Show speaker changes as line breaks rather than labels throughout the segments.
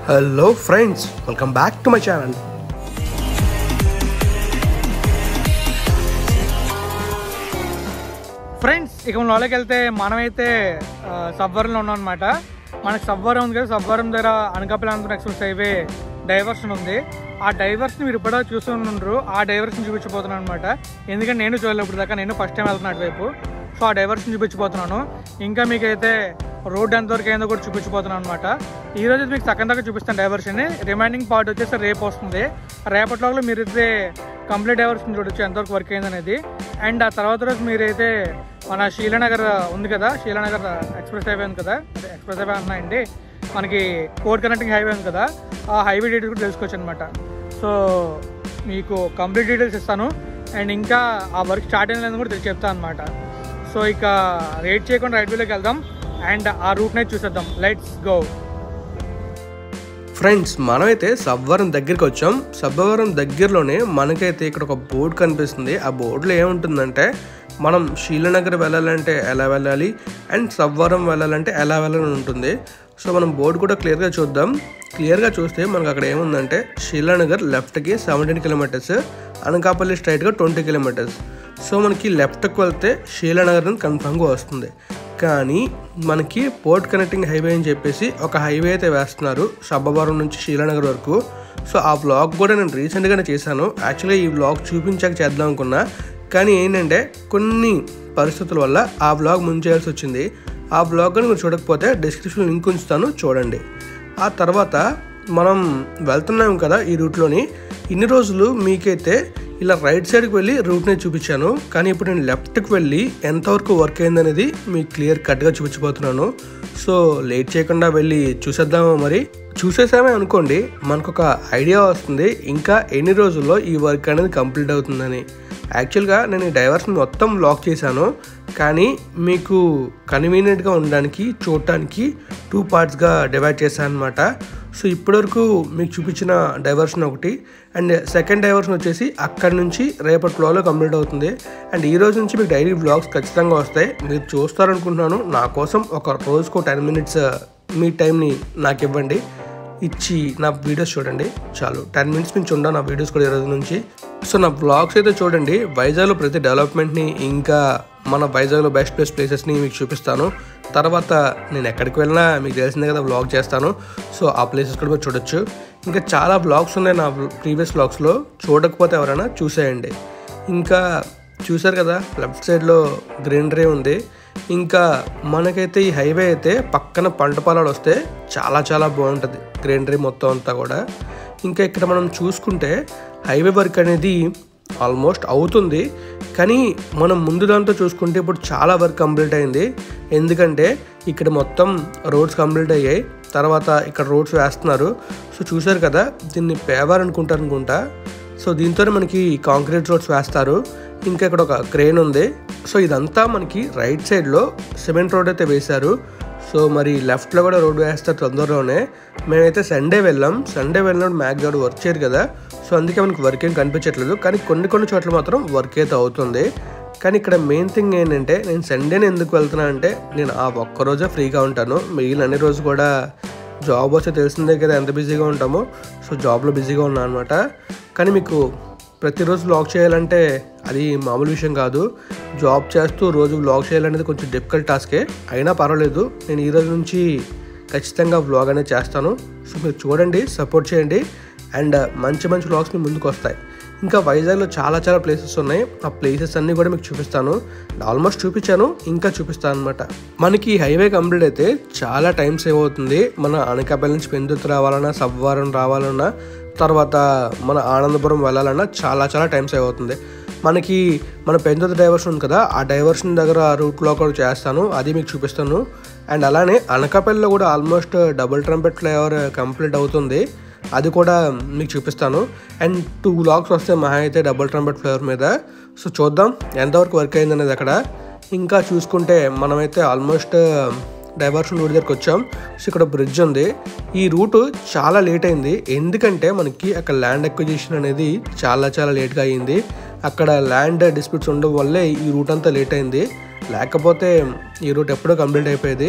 Hello friends, welcome back to my channel.
Friends ఇక లోపలికి వెళ్తే మనమైతే సబ్వరంలో ఉన్నాం అనమాట. మనకి సబ్వరం ఉంది కదా, సబ్వరం దగ్గర Anakapalli Andhra express highway diversion ఉంది. ఆ డైవర్షన్ మీరు ఇప్పుడో చూస్తున్నారు. ఆ డైవర్షన్ చూపించబోతున్నాను అనమాట. ఎందుకంటే నేను చూడలేదు ఇప్పుడు దాకా, నేను ఫస్ట్ టైం వెళ్తున్నాను అటువైపు. సో ఆ డైవర్షన్ చూపించబోతున్నాను. ఇంకా మీకైతే రోడ్ ఎంతవరకు అయిందో కూడా చూపించబోతున్నాను అనమాట. ఈరోజు మీకు సగం దాకా చూపిస్తాను డైవర్షన్. రిమైనింగ్ పార్ట్ వచ్చేసి రేపు వస్తుంది. రేపటిలో మీరైతే కంప్లీట్ డైవర్షన్ చూడొచ్చు ఎంతవరకు వర్క్ అయింది అనేది. అండ్ ఆ తర్వాత రోజు మీరైతే మన శీలానగర్ ఉంది కదా, శీలానగర్ ఎక్స్ప్రెస్ హైవే ఉంది కదా, ఎక్స్ప్రెస్ హైవే అన్నాయండి, మనకి కోడ్ కనెక్టింగ్ హైవే ఉంది కదా, ఆ హైవే డీటెయిల్స్ కూడా తెలుసుకోవచ్చు అనమాట. సో మీకు కంప్లీట్ డీటెయిల్స్ ఇస్తాను. అండ్ ఇంకా ఆ వర్క్ స్టార్ట్ అయిన కూడా చెప్తాను అనమాట. సో ఇక రేట్ చేయకుండా రైట్ వేలోకి వెళ్దాం అండ్ ఆ రూట్ని చూసేద్దాం. Let's go.
ఫ్రెండ్స్, మనమైతే సబ్వరం దగ్గరికి వచ్చాం. సబ్వరం దగ్గరలోనే మనకైతే ఇక్కడ ఒక బోర్డు కనిపిస్తుంది. ఆ బోర్డులో ఏముంటుందంటే మనం శీలానగర్ వెళ్ళాలంటే ఎలా వెళ్ళాలి అండ్ సబ్వరం వెళ్ళాలంటే ఎలా వెళ్ళాలని ఉంటుంది. సో మనం బోర్డు కూడా క్లియర్గా చూద్దాం. క్లియర్గా చూస్తే మనకు అక్కడ ఏముందంటే శీలానగర్ లెఫ్ట్కి 17 కిలోమీటర్స్, అనకాపల్లి స్ట్రైట్గా 20 కిలోమీటర్స్. సో మనకి లెఫ్ట్కి వెళ్తే శీలానగర్ అని కన్ఫర్మ్గా వస్తుంది. కానీ మనకి పోర్ట్ కనెక్టింగ్ హైవే అని చెప్పేసి ఒక హైవే అయితే వేస్తున్నారు సబ్బవరం నుంచి శీలానగర్ వరకు. సో ఆ వ్లాగ్ కూడా నేను రీసెంట్గానే చేశాను. యాక్చువల్గా ఈ వ్లాగ్ చూపించాక చేద్దాం అనుకున్నా, కానీ ఏంటంటే కొన్ని పరిస్థితుల వల్ల ఆ వ్లాగ్ ముంచేయాల్సి వచ్చింది. ఆ వ్లాగ్ కానీ మీరు చూడకపోతే డిస్క్రిప్షన్లో లింక్ ఉంచుతాను, చూడండి. ఆ తర్వాత మనం వెళ్తున్నాం కదా ఈ రూట్లోని. ఇన్ని రోజులు మీకైతే ఇలా రైట్ సైడ్కి వెళ్ళి రూట్ని చూపించాను, కానీ ఇప్పుడు నేను లెఫ్ట్కి వెళ్ళి ఎంతవరకు వర్క్ అయిందనేది మీకు క్లియర్ కట్గా చూపించబోతున్నాను. సో లేట్ చేయకుండా వెళ్ళి చూసేద్దామా? మరి చూసేసామే అనుకోండి, మనకు ఒక ఐడియా వస్తుంది ఇంకా ఎన్ని రోజుల్లో ఈ వర్క్ అనేది కంప్లీట్ అవుతుందని. యాక్చువల్గా నేను ఈ డైవర్షన్ మొత్తం లాక్ చేశాను, కానీ మీకు కన్వీనియంట్గా ఉండడానికి చూడటానికి 2 పార్ట్స్గా డివైడ్ చేశాను అనమాట. సో ఇప్పటివరకు మీకు చూపించిన డైవర్షన్ ఒకటి, అండ్ సెకండ్ డైవర్షన్ వచ్చేసి అక్కడి నుంచి రేపటి వ్లాగ్లో కంప్లీట్ అవుతుంది. అండ్ ఈ రోజు నుంచి మీకు డైలీ వ్లాగ్స్ ఖచ్చితంగా వస్తాయి, మీరు చూస్తారనుకుంటున్నాను. నా కోసం ఒక రోజుకు 10 మినిట్స్ మీ టైంని నాకు ఇవ్వండి, ఇచ్చి నా వీడియోస్ చూడండి. చాలు, 10 మినిట్స్ నుంచి ఉండవు నా వీడియోస్ కూడా ఈ రోజు నుంచి. సో నా వ్లాగ్స్ అయితే చూడండి. వైజాగ్లో ప్రతి డెవలప్మెంట్ని, ఇంకా మన వైజాగ్లో బెస్ట్ ప్లేసెస్ని మీకు చూపిస్తాను. తర్వాత నేను ఎక్కడికి వెళ్ళినా మీకు తెలిసిందే కదా, వ్లాగ్ చేస్తాను. సో ఆ ప్లేసెస్ కూడా మీరు చూడొచ్చు. ఇంకా చాలా వ్లాగ్స్ ఉన్నాయి నా ప్రీవియస్ వ్లాగ్స్లో, చూడకపోతే ఎవరైనా చూసేయండి. ఇంకా చూసారు కదా, లెఫ్ట్ సైడ్లో గ్రీనరీ ఉంది. ఇంకా మనకైతే ఈ హైవే అయితే పక్కన పంట పొలాలు వస్తే చాలా చాలా బాగుంటుంది, గ్రీనరీ మొత్తం అంతా కూడా. ఇంకా ఇక్కడ మనం చూసుకుంటే హైవే వర్క్ అనేది ఆల్మోస్ట్ అవుతుంది, కానీ మనం ముందు దాంతో చూసుకుంటే ఇప్పుడు చాలా వర్క్ కంప్లీట్ అయింది. ఎందుకంటే ఇక్కడ మొత్తం రోడ్స్ కంప్లీట్ అయ్యాయి, తర్వాత ఇక్కడ రోడ్స్ వేస్తున్నారు. సో చూసారు కదా, దీన్ని పేవర్ అనుకుంటా. సో దీంతోనే మనకి కాంక్రీట్ రోడ్స్ వేస్తారు. ఇంకా ఇక్కడ ఒక క్రేన్ ఉంది. సో ఇదంతా మనకి రైట్ సైడ్లో సిమెంట్ రోడ్ అయితే వేశారు. సో మరి లెఫ్ట్లో కూడా రోడ్ వేస్తారు తొందరలోనే. మేమైతే సండే వెళ్ళినప్పుడు మ్యాక్సిమం వర్క్ చేయరు కదా, సో అందుకే మనకి వర్క్ ఏం కనిపించట్లేదు. కానీ కొన్ని చోట్ల మాత్రం వర్క్ అయితే అవుతుంది. కానీ ఇక్కడ మెయిన్ థింగ్ ఏంటంటే, నేను సండేని ఎందుకు వెళ్తున్నా అంటే నేను ఆ ఒక్కరోజే ఫ్రీగా ఉంటాను. మిగిలిన అన్ని రోజు కూడా జాబ్ వస్తే తెలిసిందే కదా ఎంత బిజీగా ఉంటామో. సో జాబ్లో బిజీగా ఉన్నాను అనమాట. కానీ మీకు ప్రతిరోజు వ్లాగ్ చేయాలంటే అది మామూలు విషయం కాదు. జాబ్ చేస్తూ రోజు వ్లాగ్ చేయాలనేది కొంచెం డిఫికల్ట్ టాస్కే. అయినా పర్వాలేదు, నేను ఈ రోజు నుంచి ఖచ్చితంగా వ్లాగ్ అనేది చేస్తాను. సో మీరు చూడండి, సపోర్ట్ చేయండి, అండ్ మంచి వ్లాగ్స్ మీ ముందుకు వస్తాయి. ఇంకా వైజాగ్లో చాలా ప్లేసెస్ ఉన్నాయి. ఆ ప్లేసెస్ అన్నీ కూడా మీకు చూపిస్తాను. ఆల్మోస్ట్ చూపించాను, ఇంకా చూపిస్తాను అనమాట. మనకి హైవే కంప్లీట్ అయితే చాలా టైం సేవ్ అవుతుంది. మన అనకాపల్లి నుంచి పెందుర్తి రావాలన్నా, సబ్వరం రావాలన్నా, తర్వాత మన ఆనందపురం వెళ్ళాలన్నా చాలా టైం సేవ్ అవుతుంది. మనకి మన పెందుర్తి డైవర్షన్ ఉంది కదా, ఆ డైవర్షన్ దగ్గర రూట్లో కూడా చేస్తాను, అది మీకు చూపిస్తాను. అండ్ అలానే అనకాపల్లిలో కూడా almost double trumpet flyover complete అవుతుంది, అది కూడా మీకు చూపిస్తాను. అండ్ 2 వ్లాగ్స్ వస్తే మహా అయితే డబుల్ ట్రంపెట్ ఫ్లైఓవర్ మీద. సో చూద్దాం ఎంతవరకు వర్క్ అయింది అనేది అక్కడ. ఇంకా చూసుకుంటే మనమైతే ఆల్మోస్ట్ డైవర్షన్ రూట్ దగ్గరికి వచ్చాం. సో ఇక్కడ బ్రిడ్జ్ ఉంది. ఈ రూటు చాలా లేట్ అయింది, ఎందుకంటే మనకి అక్కడ ల్యాండ్ అక్విజిషన్ అనేది చాలా లేట్గా అయ్యింది. అక్కడ ల్యాండ్ డిస్ప్యూట్స్ ఉండడం వల్లే ఈ రూట్ అంతా లేట్ అయింది, లేకపోతే ఈ రూట్ ఎప్పుడో కంప్లీట్ అయిపోయేది.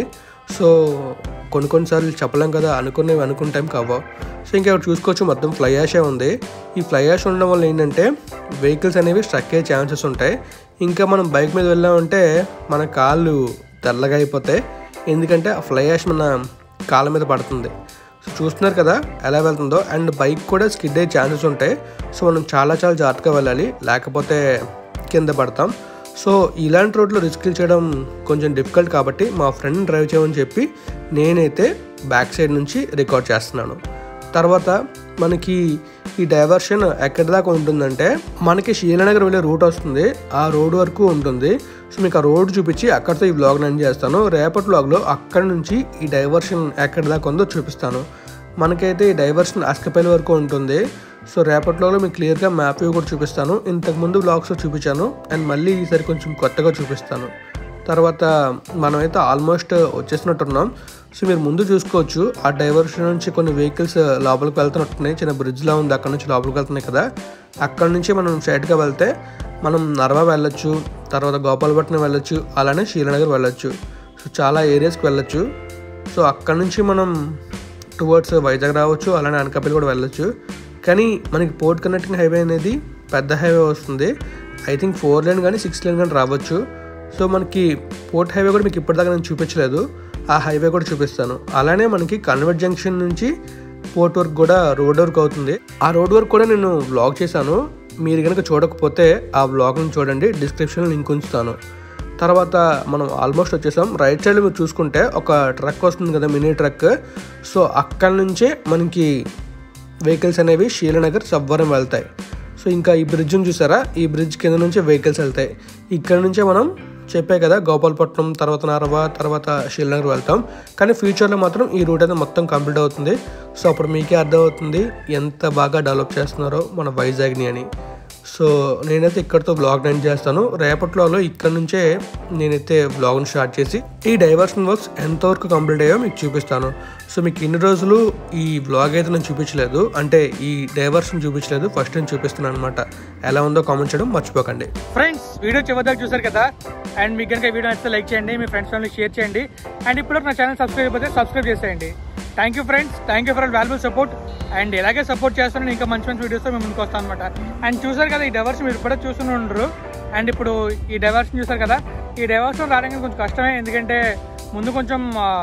సో కొన్నిసార్లు చెప్పలేం కదా, అనుకునేవి అనుకుంటాం కావో. సో ఇంకా ఇక్కడ చూసుకోవచ్చు మొత్తం ఫ్లై యాషే ఉంది. ఈ ఫ్లై యాష్ ఉండడం వల్ల ఏంటంటే వెహికల్స్ అనేవి స్ట్రక్ అయ్యే ఛాన్సెస్ ఉంటాయి. ఇంకా మనం బైక్ మీద వెళ్ళామంటే మన కాళ్ళు తెల్లగా అయిపోతాయి, ఎందుకంటే ఆ ఫ్లై యాష్ మన కాళ్ళ మీద పడుతుంది. సో చూస్తున్నారు కదా ఎలా వెళ్తుందో. అండ్ బైక్ కూడా స్కిడ్ అయ్యే ఛాన్సెస్ ఉంటాయి. సో మనం చాలా జాగ్రత్తగా వెళ్ళాలి, లేకపోతే కింద పడతాం. సో ఇలాంటి రోడ్లో రిస్క్ చేయడం కొంచెం డిఫికల్ట్ కాబట్టి మా ఫ్రెండ్ డ్రైవ్ చేయమని చెప్పి నేనైతే బ్యాక్ సైడ్ నుంచి రికార్డ్ చేస్తున్నాను. తర్వాత మనకి ఈ డైవర్షన్ ఎక్కడి దాకా ఉంటుందంటే మనకి శీలనగర్ వెళ్ళే రూట్ వస్తుంది, ఆ రోడ్ వరకు ఉంటుంది. సో మీకు ఆ రోడ్ చూపించి అక్కడితో ఈ వ్లాగ్ నేను చేస్తాను. రేపటి వ్లాగ్లో అక్కడి నుంచి ఈ డైవర్షన్ ఎక్కడి దాకా ఉందో చూపిస్తాను. మనకైతే ఈ డైవర్షన్ అస్కపల్లి వరకు ఉంటుంది. సో రేపటిలో మీకు క్లియర్గా మ్యాప్ వ్యూ కూడా చూపిస్తాను. ఇంతకుముందు వ్లాగ్స్లో చూపించాను అండ్ మళ్ళీ ఈసారి కొంచెం కొత్తగా చూపిస్తాను. తర్వాత మనమైతే ఆల్మోస్ట్ వచ్చేసినట్టున్నాం. సో మీరు ముందు చూసుకోవచ్చు ఆ డైవర్షన్ నుంచి కొన్ని వెహికల్స్ లోపలికి వెళ్తున్నట్టున్నాయి. చిన్న బ్రిడ్జ్లా ఉంది, అక్కడ నుంచి లోపలికి వెళ్తున్నాయి కదా. అక్కడ నుంచి మనం స్ట్రైట్గా వెళ్తే మనం నర్వా వెళ్ళొచ్చు, తర్వాత గోపాలపట్నం వెళ్ళొచ్చు, అలానే శీలనగర్ వెళ్ళొచ్చు. సో చాలా ఏరియాస్కి వెళ్ళొచ్చు. సో అక్కడ నుంచి మనం టువర్డ్స్ వైజాగ్ రావచ్చు, అలానే అనకాపల్లి కూడా వెళ్ళొచ్చు. కానీ మనకి పోర్ట్ కనెక్టింగ్ హైవే అనేది పెద్ద హైవే వస్తుంది. ఐ థింక్ 4 లేన్ కానీ 6 లేన్ కానీ రావచ్చు. సో మనకి పోర్ట్ హైవే కూడా మీకు ఇప్పటిదాకా నేను చూపించలేదు, ఆ హైవే కూడా చూపిస్తాను. అలానే మనకి కన్వర్ట్ జంక్షన్ నుంచి పోర్ట్ వరకు కూడా రోడ్ వర్క్ అవుతుంది. ఆ రోడ్ వర్క్ కూడా నేను వ్లాగ్ చేశాను. మీరు కనుక చూడకపోతే ఆ వ్లాగ్ని చూడండి, డిస్క్రిప్షన్లో లింక్ ఉంచుతాను. తర్వాత మనం ఆల్మోస్ట్ వచ్చేసాం. రైట్ సైడ్లో మీరు చూసుకుంటే ఒక ట్రక్ వస్తుంది కదా, మినీ ట్రక్. సో అక్కడి నుంచే మనకి వెహికల్స్ అనేవి శీలనగర్ సబ్వరం వెళ్తాయి. సో ఇంకా ఈ బ్రిడ్జ్ని చూసారా, ఈ బ్రిడ్జ్ కింద నుంచే వెహికల్స్ వెళ్తాయి. ఇక్కడ నుంచే మనం చెప్పే కదా గోపాలపట్నం, తర్వాత నారవా, తర్వాత శీలనగర్ వెళ్తాం. కానీ ఫ్యూచర్లో మాత్రం ఈ రూట్ అయితే మొత్తం కంప్లీట్ అవుతుంది. సో అప్పుడు మీకే అర్థమవుతుంది ఎంత బాగా డెవలప్ చేస్తున్నారో మన వైజాగ్ని అని. సో నేనైతే ఇక్కడితో వ్లాగ్ ఎండ్ చేస్తాను. రేపటి వ్లాగ్లో ఇక్కడ నుంచే నేనైతే వ్లాగ్ని స్టార్ట్ చేసి ఈ డైవర్షన్ వర్క్స్ ఎంతవరకు కంప్లీట్ అయ్యో మీకు చూపిస్తాను. సో మీకు ఇన్ని రోజులు ఈ వ్లాగ్ అయితే నేను చూపించలేదు, అంటే ఈ డైవర్షన్ చూపించలేదు, ఫస్ట్ నేను చూపిస్తున్నాను అనమాట. ఎలా ఉందో కామెంట్ చేయడం మర్చిపోకండి.
ఫ్రెండ్స్ వీడియో చివరిదాకా చూసారు కదా. అండ్ మీకు కనుక వీడియో నచ్చితే లైక్ చేయండి, మీ ఫ్రెండ్స్ ఫ్యామిలీ షేర్ చేయండి. అండ్ ఇప్పుడు నా ఛానల్ సబ్స్క్రైబ్ అయిపోతే సబ్స్క్రైబ్ చేసేయండి. Thank you friends, thank you for valuable support. And ఇలాగే సపోర్ట్ చేస్తాను, ఇంకా మంచి వీడియోస్తో మేము ముందుకు వస్తాను అనమాట. అండ్ చూసారు కదా ఈ డైవర్షన్ మీరు ఇప్పుడే చూస్తూనే ఉండరు. అండ్ ఇప్పుడు ఈ డైవర్షన్ చూసారు కదా, ఈ డైవర్షన్ రావడానికి కొంచెం కష్టమే, ఎందుకంటే ముందు కొంచెం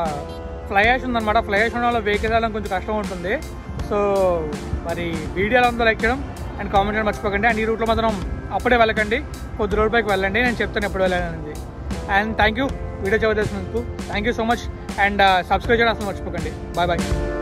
ఫ్లై యాష్ ఉందన్నమాట. ఫ్లై యాష్ ఉండడం వల్ల వెహికల్ వెళ్ళడం కొంచెం కష్టం ఉంటుంది. సో మరి వీడియోలో ఉందో లైక్ చేయడం అండ్ కామెంట్ చేయడం మర్చిపోకండి. అండ్ ఈ రూట్లో మాత్రం అప్పుడే వెళ్ళకండి, కొద్ది రోడ్ పైకి వెళ్ళండి, నేను చెప్తాను ఎప్పుడు వెళ్ళాలనేది. అండ్ థ్యాంక్ యూ వీడియో చూసేసినందుకు, thank you so much. And subscribe చేయడం అసలు మర్చిపోకండి. Bye bye.